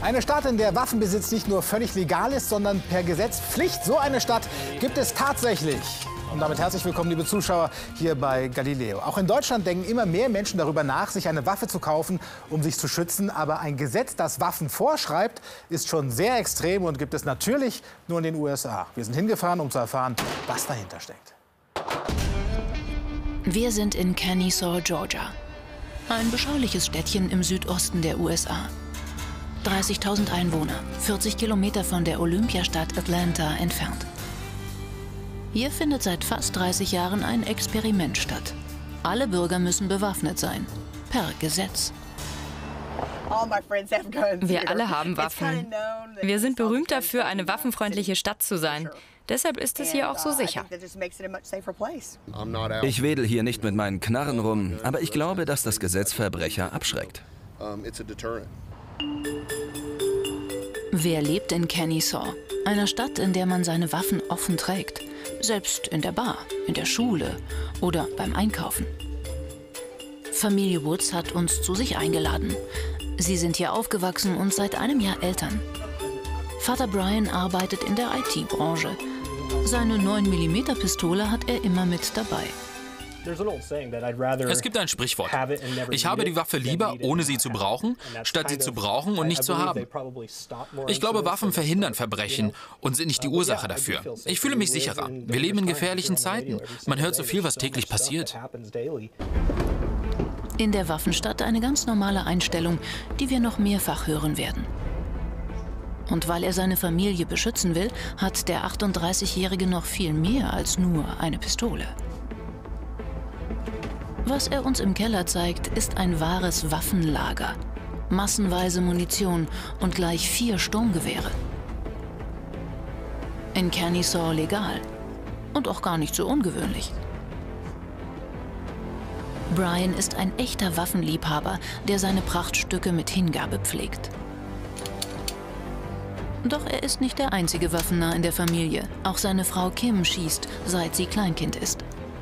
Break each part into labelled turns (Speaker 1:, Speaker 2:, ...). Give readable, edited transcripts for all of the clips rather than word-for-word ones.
Speaker 1: Eine Stadt, in der Waffenbesitz nicht nur völlig legal ist, sondern per Gesetz Pflicht. So eine Stadt gibt es tatsächlich. Und damit herzlich willkommen, liebe Zuschauer, hier bei Galileo. Auch in Deutschland denken immer mehr Menschen darüber nach, sich eine Waffe zu kaufen, um sich zu schützen. Aber ein Gesetz, das Waffen vorschreibt, ist schon sehr extrem und gibt es natürlich nur in den USA. Wir sind hingefahren, um zu erfahren, was dahinter steckt.
Speaker 2: Wir sind in Kennesaw, Georgia. Ein beschauliches Städtchen im Südosten der USA. 30.000 Einwohner, 40 Kilometer von der Olympiastadt Atlanta entfernt. Hier findet seit fast 30 Jahren ein Experiment statt. Alle Bürger müssen bewaffnet sein, per Gesetz.
Speaker 3: Wir alle haben Waffen. Wir sind berühmt dafür, eine waffenfreundliche Stadt zu sein. Deshalb ist es hier auch so sicher.
Speaker 4: Ich wedel hier nicht mit meinen Knarren rum, aber ich glaube, dass das Gesetz Verbrecher abschreckt.
Speaker 2: Wer lebt in Kennesaw? Einer Stadt, in der man seine Waffen offen trägt. Selbst in der Bar, in der Schule oder beim Einkaufen. Familie Woods hat uns zu sich eingeladen. Sie sind hier aufgewachsen und seit einem Jahr Eltern. Vater Brian arbeitet in der IT-Branche. Seine 9mm-Pistole hat er immer mit dabei.
Speaker 5: Es gibt ein Sprichwort. Ich habe die Waffe lieber, ohne sie zu brauchen, statt sie zu brauchen und nicht zu haben. Ich glaube, Waffen verhindern Verbrechen und sind nicht die Ursache dafür. Ich fühle mich sicherer. Wir leben in gefährlichen Zeiten. Man hört so viel, was täglich passiert.
Speaker 2: In der Waffenstadt eine ganz normale Einstellung, die wir noch mehrfach hören werden. Und weil er seine Familie beschützen will, hat der 38-Jährige noch viel mehr als nur eine Pistole. Was er uns im Keller zeigt, ist ein wahres Waffenlager. Massenweise Munition und gleich 4 Sturmgewehre. In Kennesaw legal. Und auch gar nicht so ungewöhnlich. Brian ist ein echter Waffenliebhaber, der seine Prachtstücke mit Hingabe pflegt. Doch er ist nicht der einzige Waffennah in der Familie. Auch seine Frau Kim schießt, seit sie Kleinkind ist.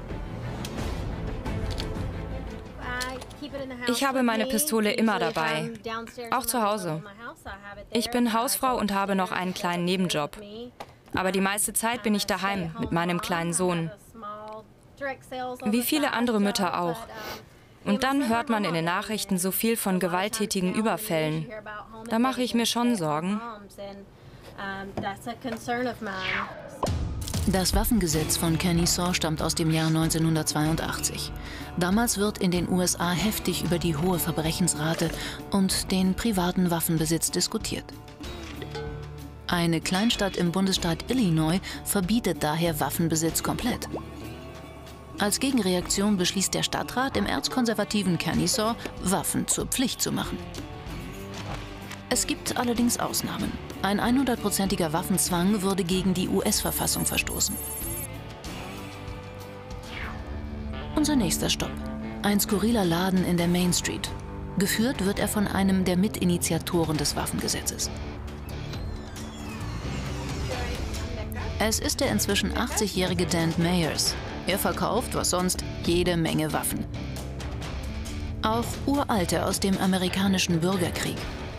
Speaker 3: Ich habe meine Pistole immer dabei, auch zu Hause. Ich bin Hausfrau und habe noch einen kleinen Nebenjob. Aber die meiste Zeit bin ich daheim mit meinem kleinen Sohn. Wie viele andere Mütter auch. Und dann hört man in den Nachrichten so viel von gewalttätigen Überfällen. Da mache ich mir schon Sorgen.
Speaker 2: Das Waffengesetz von Kennesaw stammt aus dem Jahr 1982. Damals wird in den USA heftig über die hohe Verbrechensrate und den privaten Waffenbesitz diskutiert. Eine Kleinstadt im Bundesstaat Illinois verbietet daher Waffenbesitz komplett. Als Gegenreaktion beschließt der Stadtrat im erzkonservativen Kennesaw, Waffen zur Pflicht zu machen. Es gibt allerdings Ausnahmen. Ein 100%iger Waffenzwang würde gegen die US-Verfassung verstoßen. Unser nächster Stopp. Ein skurriler Laden in der Main Street. Geführt wird er von einem der Mitinitiatoren des Waffengesetzes. Es ist der inzwischen 80-jährige Dan Mayers. Er verkauft, was sonst, jede Menge Waffen. Auch uralte aus dem amerikanischen Bürgerkrieg.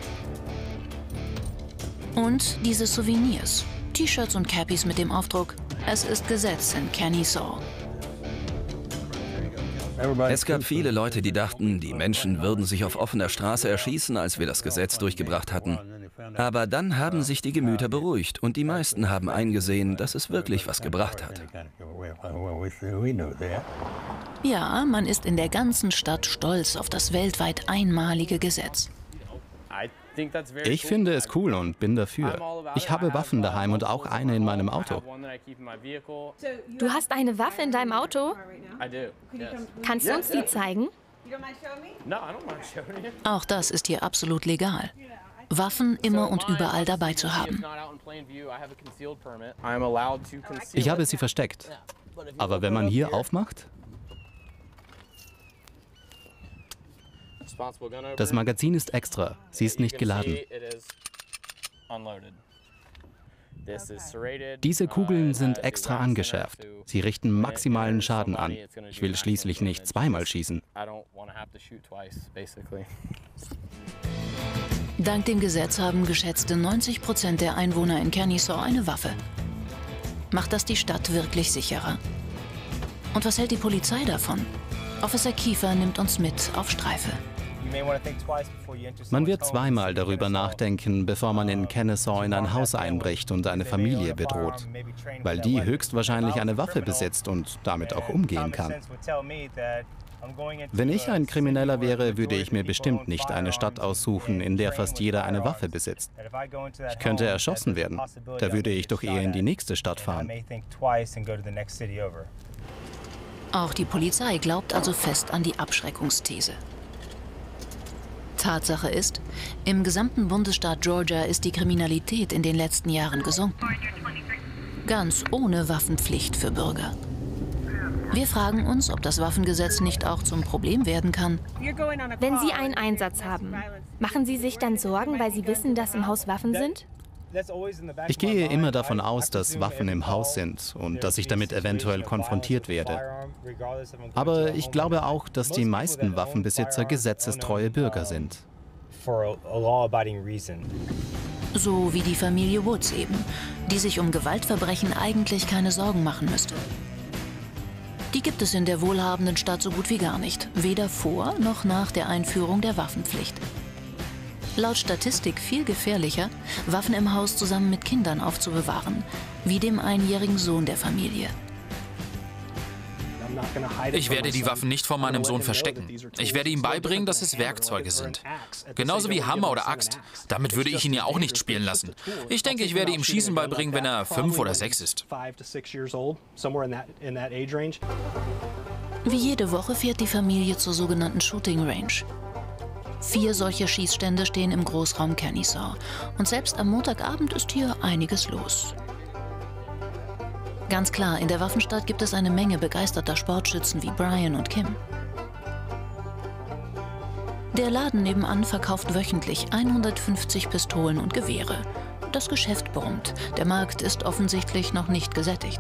Speaker 2: Und diese Souvenirs, T-Shirts und Cappies mit dem Aufdruck, es ist Gesetz in Kennesaw.
Speaker 4: Es gab viele Leute, die dachten, die Menschen würden sich auf offener Straße erschießen, als wir das Gesetz durchgebracht hatten. Aber dann haben sich die Gemüter beruhigt und die meisten haben eingesehen, dass es wirklich was gebracht hat.
Speaker 2: Ja, man ist in der ganzen Stadt stolz auf das weltweit einmalige Gesetz.
Speaker 6: Ich finde es cool und bin dafür. Ich habe Waffen daheim und auch eine in meinem Auto.
Speaker 7: Du hast eine Waffe in deinem Auto? Kannst du uns die zeigen?
Speaker 2: Auch das ist hier absolut legal. Waffen immer und überall dabei zu haben.
Speaker 6: Ich habe sie versteckt. Aber wenn man hier aufmacht? Das Magazin ist extra. Sie ist nicht geladen. Diese Kugeln sind extra angeschärft. Sie richten maximalen Schaden an. Ich will schließlich nicht zweimal schießen.
Speaker 2: Dank dem Gesetz haben geschätzte 90% der Einwohner in Kennesaw eine Waffe. Macht das die Stadt wirklich sicherer? Und was hält die Polizei davon? Officer Kiefer nimmt uns mit auf Streife.
Speaker 6: Man wird zweimal darüber nachdenken, bevor man in Kennesaw in ein Haus einbricht und eine Familie bedroht, weil die höchstwahrscheinlich eine Waffe besitzt und damit auch umgehen kann. Wenn ich ein Krimineller wäre, würde ich mir bestimmt nicht eine Stadt aussuchen, in der fast jeder eine Waffe besitzt. Ich könnte erschossen werden. Da würde ich doch eher in die nächste Stadt fahren.
Speaker 2: Auch die Polizei glaubt also fest an die Abschreckungsthese. Tatsache ist, im gesamten Bundesstaat Georgia ist die Kriminalität in den letzten Jahren gesunken. Ganz ohne Waffenpflicht für Bürger. Wir fragen uns, ob das Waffengesetz nicht auch zum Problem werden kann.
Speaker 7: Wenn Sie einen Einsatz haben, machen Sie sich dann Sorgen, weil Sie wissen, dass im Haus Waffen sind?
Speaker 6: Ich gehe immer davon aus, dass Waffen im Haus sind und dass ich damit eventuell konfrontiert werde. Aber ich glaube auch, dass die meisten Waffenbesitzer gesetzestreue Bürger sind.
Speaker 2: So wie die Familie Woods eben, die sich um Gewaltverbrechen eigentlich keine Sorgen machen müsste. Die gibt es in der wohlhabenden Stadt so gut wie gar nicht, weder vor noch nach der Einführung der Waffenpflicht. Laut Statistik viel gefährlicher, Waffen im Haus zusammen mit Kindern aufzubewahren, wie dem einjährigen Sohn der Familie.
Speaker 5: Ich werde die Waffen nicht vor meinem Sohn verstecken. Ich werde ihm beibringen, dass es Werkzeuge sind. Genauso wie Hammer oder Axt. Damit würde ich ihn ja auch nicht spielen lassen. Ich denke, ich werde ihm Schießen beibringen, wenn er 5 oder 6 ist.
Speaker 2: Wie jede Woche fährt die Familie zur sogenannten Shooting Range. 4 solche Schießstände stehen im Großraum Kennesaw. Und selbst am Montagabend ist hier einiges los. Ganz klar, in der Waffenstadt gibt es eine Menge begeisterter Sportschützen wie Brian und Kim. Der Laden nebenan verkauft wöchentlich 150 Pistolen und Gewehre. Das Geschäft brummt. Der Markt ist offensichtlich noch nicht gesättigt.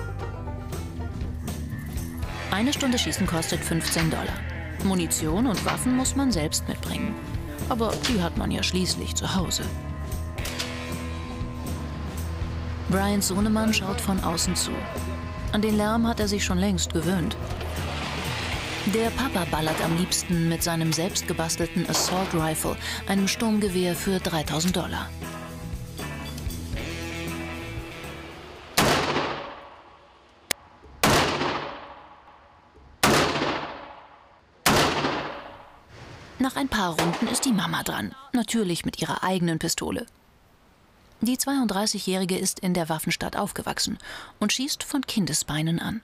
Speaker 2: Eine Stunde Schießen kostet $15. Munition und Waffen muss man selbst mitbringen. Aber die hat man ja schließlich zu Hause. Brians Sohnemann schaut von außen zu. An den Lärm hat er sich schon längst gewöhnt. Der Papa ballert am liebsten mit seinem selbstgebastelten Assault Rifle, einem Sturmgewehr für $3000. Nach ein paar Runden ist die Mama dran, natürlich mit ihrer eigenen Pistole. Die 32-Jährige ist in der Waffenstadt aufgewachsen und schießt von Kindesbeinen an.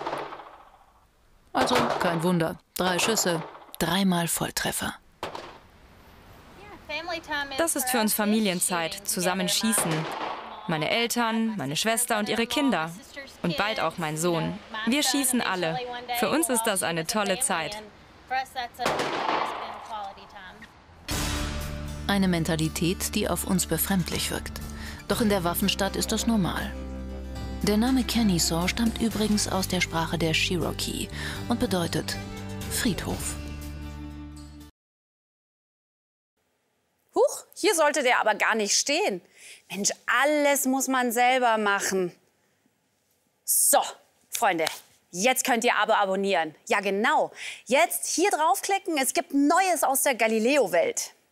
Speaker 2: Also kein Wunder, 3 Schüsse, 3-mal Volltreffer.
Speaker 3: Das ist für uns Familienzeit, zusammen schießen. Meine Eltern, meine Schwester und ihre Kinder. Und bald auch mein Sohn. Wir schießen alle. Für uns ist das eine tolle Zeit.
Speaker 2: Eine Mentalität, die auf uns befremdlich wirkt. Doch in der Waffenstadt ist das normal. Der Name Kennesaw stammt übrigens aus der Sprache der Cherokee und bedeutet Friedhof.
Speaker 8: Huch, hier sollte der aber gar nicht stehen. Mensch, alles muss man selber machen. So, Freunde, jetzt könnt ihr aber abonnieren. Ja, genau. Jetzt hier draufklicken, es gibt Neues aus der Galileo-Welt.